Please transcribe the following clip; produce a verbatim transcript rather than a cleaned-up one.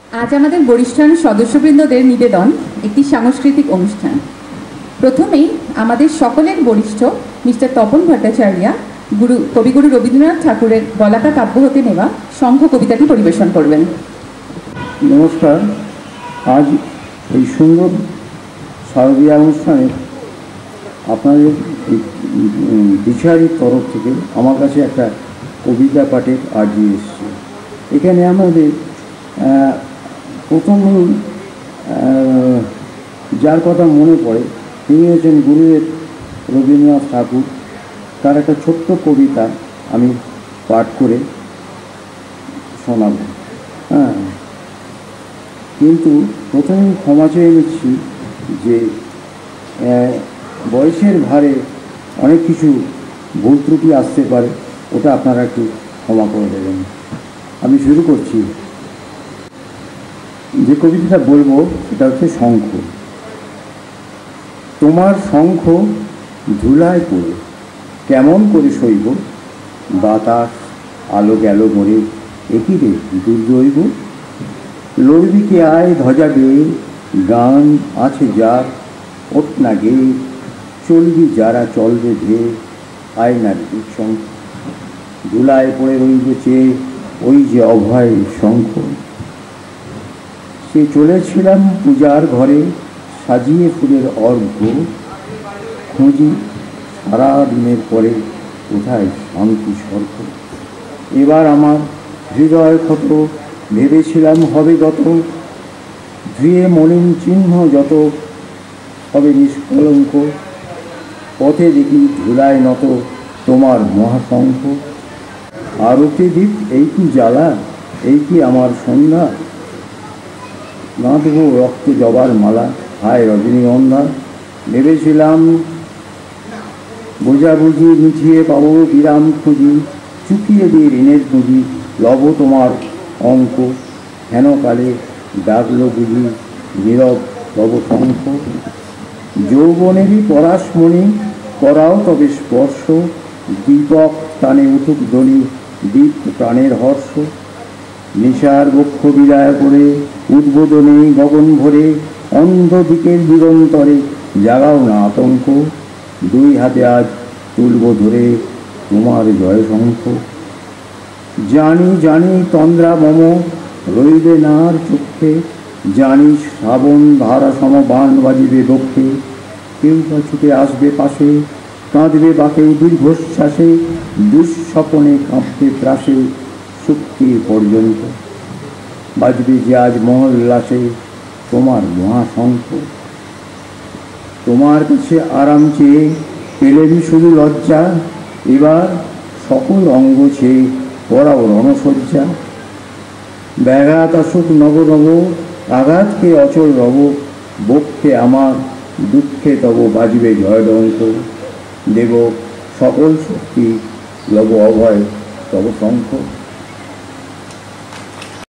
আজ আমাদের বরিষ্ঠান সদস্যবৃন্দদের নিবেদন একটি সাংস্কৃতিক অনুষ্ঠান। প্রথমেই আমাদের সকলের বরিষ্ঠ মিস্টার তপন ভট্টাচার্য গুরু কবিগুরু রবীন্দ্রনাথ ঠাকুরের বলাকা কাব্য হতে নেওয়া শঙ্খ কবিতাটি পরিবেশন করবেন। নমস্কার। আজ এই সুন্দর শারদীয়া অনুষ্ঠানে আপনাদের বিচারির তরফ থেকে আমার কাছে একটা কবিতা পাঠের আর্জি এসছে। এখানে আমাদের প্রথমেই যার কথা মনে পড়ে তিনি হচ্ছেন গুরুদেব রবীন্দ্রনাথ ঠাকুর। তার একটা ছোট্ট কবিতা আমি পাঠ করে শোনাব। হ্যাঁ, কিন্তু প্রথমেই ক্ষমা চেয়ে নিচ্ছি যে বয়সের ভারে অনেক কিছু ভুল ত্রুটি আসতে পারে, ওটা আপনারা একটু ক্ষমা করে দেবেন। আমি শুরু করছি। যে কবিতাটা বলবো সেটা হচ্ছে শঙ্খ। তোমার শঙ্খ ধুলায় পড়ে কেমন করে সইব, বাতাস আলো গেল মরে একই রে দুর্দৈব। লড়বি কে আয় ধ্বজা গেয়ে, গান আছে যার ওঠ না গেয়ে, চলবি যারা চলবে ধেয়ে, আয় না শঙ্খ। ধুলায় পড়ে রইব চেয়ে ওই যে অভয় শঙ্খ। সে চলেছিলাম পূজার ঘরে সাজিয়ে ফুলের অর্ঘ্য, খুঁজি সারা দিনের পরে কোথায় শান্তি স্বর্গ। এবার আমার হৃদয় ক্ষত ভেবেছিলাম হবে গত, ধুয়ে মলিন চিহ্ন যত হবে নিষ্কলঙ্ক। পথে দেখি ধুলায় নত তোমার মহাশঙ্খ। আরতি দ্বীপ এই কি জ্বালা, এই কি আমার সন্ধ্যা, গাঁথব রক্তে জবার মালা, হায় রজনীগন্ধা। ভেবেছিলাম বোঝাবুঝি মিছিয়ে পাবো বিরাম খুঁজি, চুকিয়ে দিয়ে ঋণের পুঁজি লব তোমার অঙ্ক। হেন কালে ডাকলো বুঝি নীরব তব শঙ্খ। যৌবনেরই পরাশমণি করাও তবে স্পর্শ, দীপক টানে উঠুক ধ্বনি দীপ্ত প্রাণের হর্ষ। নিশার বক্ষ বিদায় করে উদ্বোধনে গগন ভরে, অন্ধ দিকের দিগন্তরে জাগাও না আতঙ্ক। দুই হাতে আজ তুলব ধরে তোমার জয় শঙ্খ। জানি জানি তন্দ্রা মম রইবে নার চক্ষে, জানি শ্রাবণ ধারা সম বাণ বাজিবে বক্ষে। কেউ বা ছুটে আসবে পাশে, কাঁদবে বাকে দীর্ঘশ্বাসে, দুঃস্বপনে কাঁপতে ত্রাসে শক্তির পর্যন্ত। বাজবে যে আজ মহল্লাসে তোমার মহাশঙ্খ। তোমার কাছে আরাম চেয়ে পেলেন শুধু লজ্জা, এবার সকল অঙ্গ ছেয়ে পড়াও রণসজ্জা। ব্যাঘাত আসুক নব নব, আঘাতকে অচল রব, বক্ষে আমার দুঃখে তব বাজবে জয়ডঙ্ক। দেব সকল শক্তি লব অভয় তব শঙ্খ।